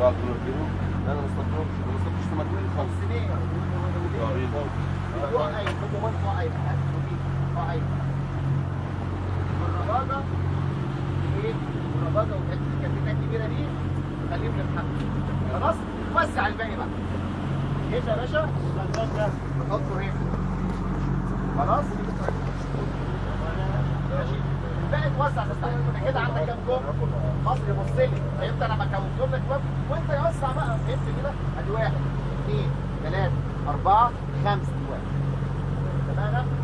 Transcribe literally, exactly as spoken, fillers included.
بعد كله كيلو. انا ما استطعمش ما استطعمش في مكان خالص. وقعي خدوا وقت وقعي وقعي الرباجة ايه؟ الرباجة والكتيبة الكبيرة دي خليهم للحق. خلاص؟ وسع الباقي بقى. ايه يا باشا؟ نحطه هنا. خلاص؟ ماشي. الباقي توسع تستحمل كده. عندك كام كوب؟ مصر يبص لي. فهمت انا بكون لك كوب وانت يوسع بقى. فهمت كده؟ ادي واحد اثنين ثلاثة أربعة خمسة واحد. تمام؟